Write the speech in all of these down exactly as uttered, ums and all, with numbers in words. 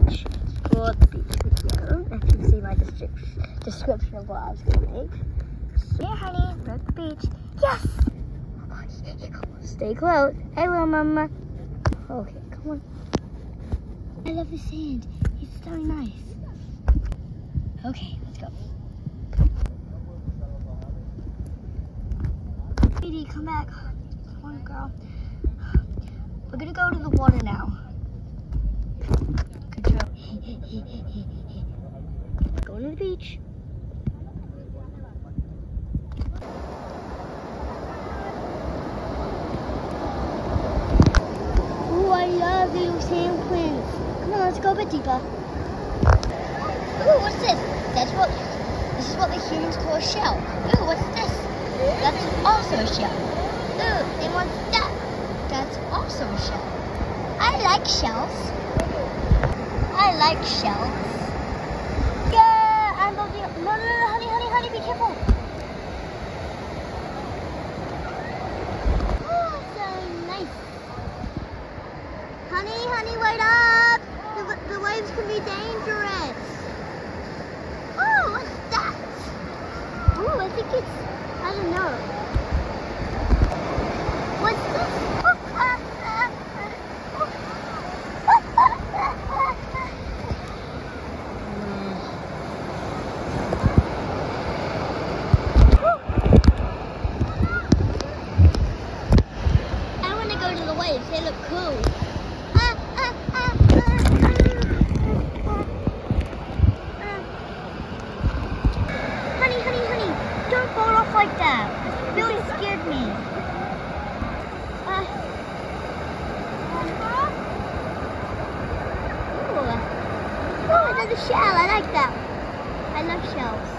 beach for the beach video. If you see my description description of what I was going to make. Yeah, honey, we're at the beach. Yes! Stay close. Hey, little mama. Okay, come on. I love the sand. It's so nice. Okay, let's go. Sweetie, come back. Come on, girl. We're gonna go to the water now. Good job. Going to the beach. Ooh, I love little sand plants. Come on, let's go a bit deeper. Ooh, what's this? That's what, this is what the humans call a shell. Ooh, what's this? That's also a shell. Ooh, and what's that? That's also a shell. I like shells. I like shells. Yeah, I love you. No, no, no, honey, honey, honey, be careful. Oh, so nice. Honey, honey, wait up. The, the waves can be dangerous. Oh, what's that? Ooh, I think it's, I don't know. What's this? I want to go to the waves. They look cool. Honey, honey, honey, don't fall off like that. It really scared me. Uh, ooh. Oh, another shell. I like that. I love shells.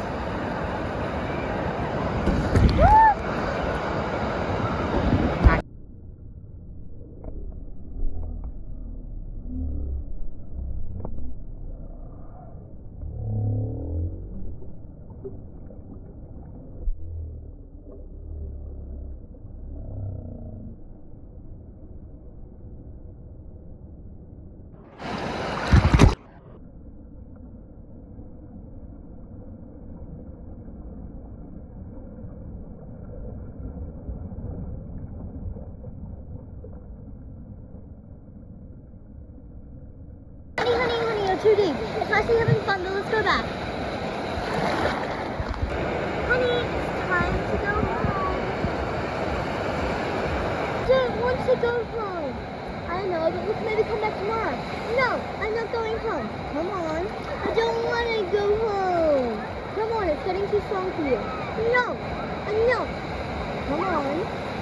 Honey, honey, honey, you're too deep. It's nice to having fun, but let's go back. Honey, it's time to go home. Don't want to go home. I know, but let's maybe come back tomorrow. No, I'm not going home. Come on. I don't want to go home. Come on, it's getting too strong for you. No, no. Come on.